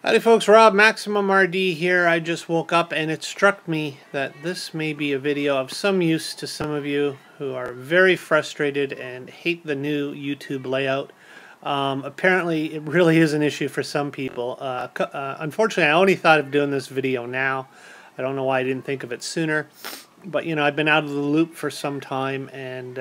Howdy folks, Rob Maximum RD here. I just woke up and it struck me that this may be a video of some use to some of you who are very frustrated and hate the new YouTube layout. Apparently it really is an issue for some people. Unfortunately, I only thought of doing this video now. I don't know why I didn't think of it sooner. But you know, I've been out of the loop for some time and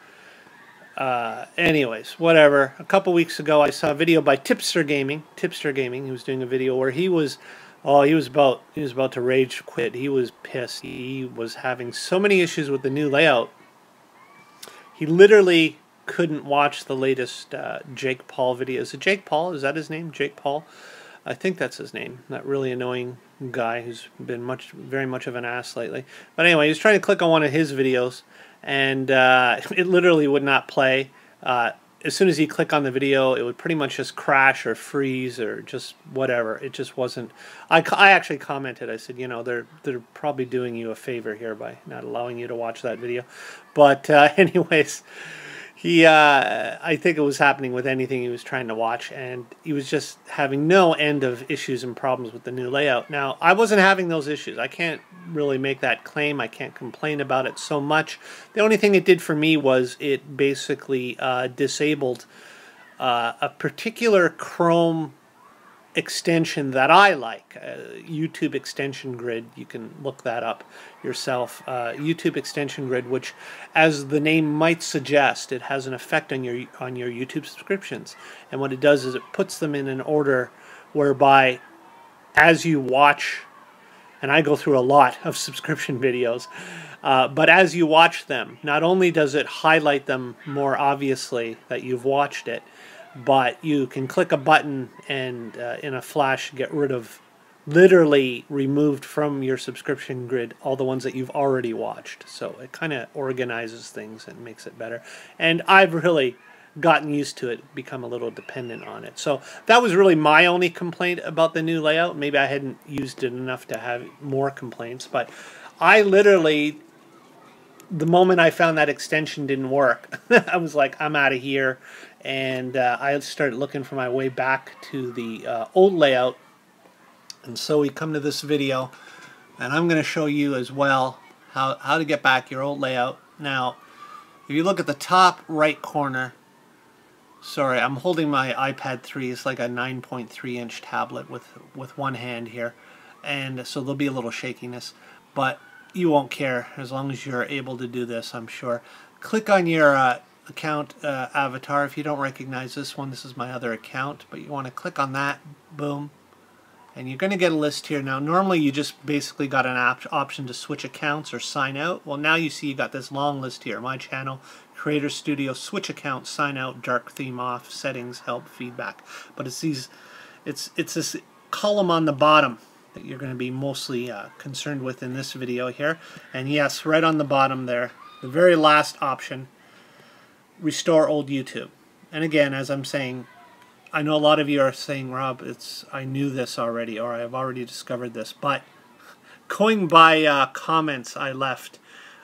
anyways, whatever. A couple weeks ago, I saw a video by Tipster Gaming. He was doing a video where he was about to rage quit. He was pissed. He was having so many issues with the new layout. He literally couldn't watch the latest Jake Paul video. Is it Jake Paul? Is that his name? Jake Paul? I think that's his name. That really annoying guy who's been very much of an ass lately. But anyway, he was trying to click on one of his videos, and it literally would not play. As soon as he clicked on the video, it would pretty much just crash or freeze or just whatever. It just wasn't. I actually commented. I said, you know, they're probably doing you a favor here by not allowing you to watch that video. But anyways, I think it was happening with anything he was trying to watch, and he was just having no end of issues and problems with the new layout. Now, I wasn't having those issues. I can't really make that claim. I can't complain about it so much. The only thing it did for me was it basically disabled a particular Chrome extension that I like, YouTube Extension Grid. You can look that up yourself. YouTube Extension Grid, which, as the name might suggest, it has an effect on your YouTube subscriptions. And what it does is it puts them in an order whereby, as you watch, and I go through a lot of subscription videos, but as you watch them, not only does it highlight them more obviously that you've watched it, but you can click a button and in a flash get rid of, literally removed from your subscription grid, all the ones that you've already watched. So it kind of organizes things and makes it better. And I've really gotten used to it, become a little dependent on it. So that was really my only complaint about the new layout. Maybe I hadn't used it enough to have more complaints, but I literally, the moment I found that extension didn't work, I was like, I'm out of here. And I started looking for my way back to the old layout. And so we come to this video, and I'm going to show you as well how to get back your old layout. Now, if you look at the top right corner, sorry, I'm holding my iPad 3. It's like a 9.3-inch tablet with one hand here. And so there'll be a little shakiness. But you won't care as long as you're able to do this, I'm sure. Click on your account avatar. If you don't recognize this one, this is my other account, but you want to click on that, boom, and you're going to get a list here. Now normally you just basically got an option to switch accounts or sign out. Well, now you see you got this long list here: my channel, Creator Studio, switch account, sign out, dark theme off, settings, help, feedback. But it's this column on the bottom that you're going to be mostly concerned with in this video here. And yes, right on the bottom there, the very last option, restore old YouTube. And again, as I'm saying, I know a lot of you are saying, Rob, I knew this already, or I've already discovered this. But going by comments I left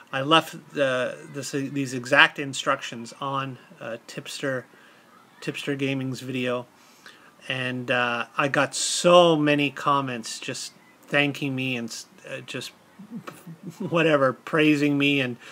these exact instructions on Tipster Gaming's video, and I got so many comments just thanking me and just whatever, praising me, and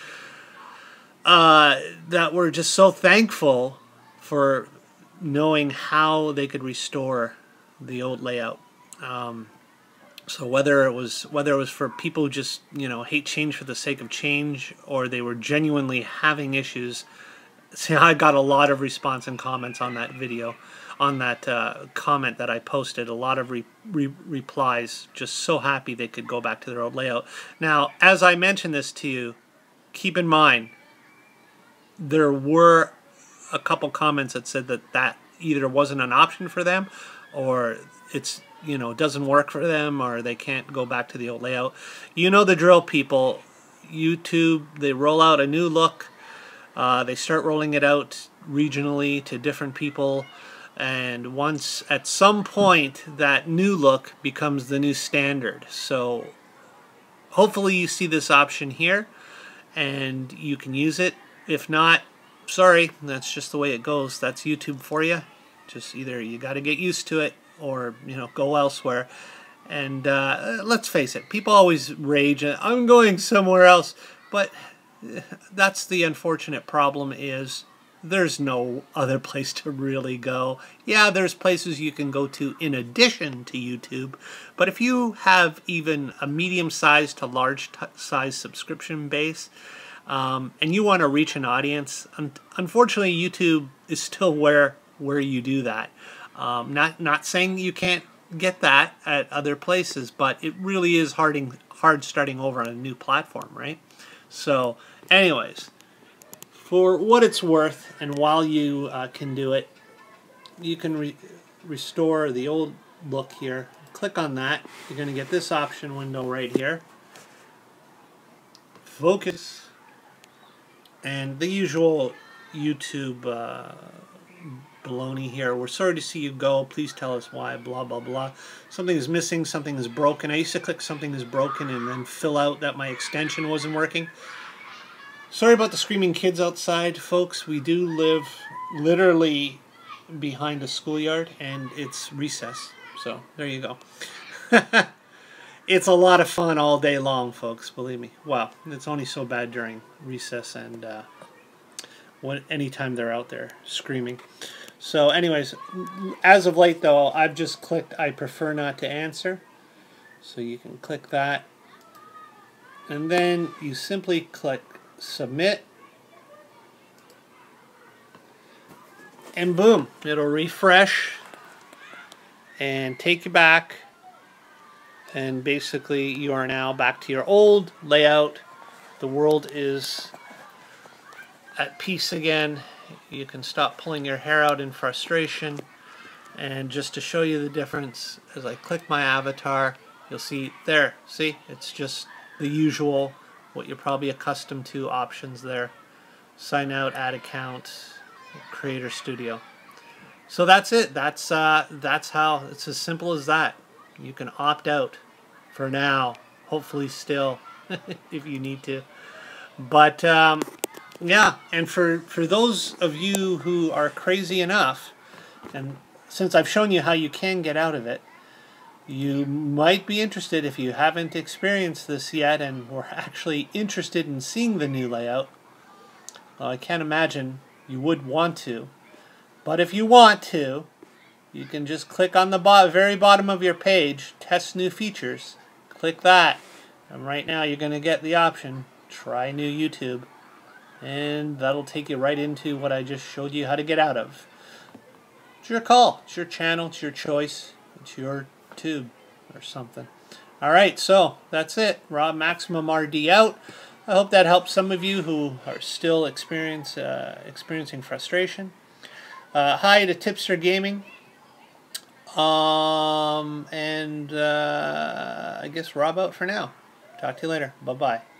that were just so thankful for knowing how they could restore the old layout. So whether it was for people who just, you know, hate change for the sake of change, or they were genuinely having issues. See, I got a lot of response and comments on that video, on that comment that I posted. A lot of replies, just so happy they could go back to their old layout. Now, as I mentioned this to you, keep in mind, there were a couple comments that said that either wasn't an option for them, or it's, you know, doesn't work for them, or they can't go back to the old layout. You know the drill, people. YouTube, they roll out a new look. They start rolling it out regionally to different people, and once at some point that new look becomes the new standard. So hopefully you see this option here and you can use it. If not, sorry, that's just the way it goes. That's YouTube for you. Just either you got to get used to it, or go elsewhere. And let's face it, people always rage, I'm going somewhere else. But that's the unfortunate problem, is there's no other place to really go. Yeah, there's places you can go to in addition to YouTube, but if you have even a medium-sized to large-sized subscription base, and you want to reach an audience, unfortunately YouTube is still where you do that. Not saying you can't get that at other places, but it really is hard starting over on a new platform, right? So anyways, for what it's worth, and while you can do it, you can restore the old look here. Click on that. You're going to get this option window right here. Focus. And the usual YouTube baloney here. We're sorry to see you go. Please tell us why. Blah, blah, blah. Something is missing. Something is broken. I used to click something is broken and then fill out that my extension wasn't working. Sorry about the screaming kids outside, folks. We do live literally behind a schoolyard, and it's recess. So there you go. It's a lot of fun all day long, folks, believe me. Well, it's only so bad during recess and anytime they're out there screaming. So anyways, as of late though, I've just clicked I prefer not to answer. So you can click that. And then you simply click submit. And boom, it'll refresh and take you back. And basically you are now back to your old layout. The world is at peace again. You can stop pulling your hair out in frustration. And just to show you the difference, as I click my avatar, you'll see there, see, it's just the usual, what you're probably accustomed to options there. Sign out, add account, Creator Studio. So that's it. That's how, it's as simple as that. You can opt out for now, hopefully still, if you need to. But yeah, and for those of you who are crazy enough, and since I've shown you how you can get out of it, you might be interested, if you haven't experienced this yet and were actually interested in seeing the new layout. Well, I can't imagine you would want to, but if you want to, you can just click on the very bottom of your page, Test New Features. Click that, and right now you're going to get the option, Try New YouTube, and that'll take you right into what I just showed you how to get out of. It's your call, it's your channel, it's your choice, it's your tube or something. Alright, so that's it. Rob Maximum RD out. I hope that helps some of you who are still experiencing frustration. Hi to Tipster Gaming. I guess Rob out for now. Talk to you later. Bye-bye.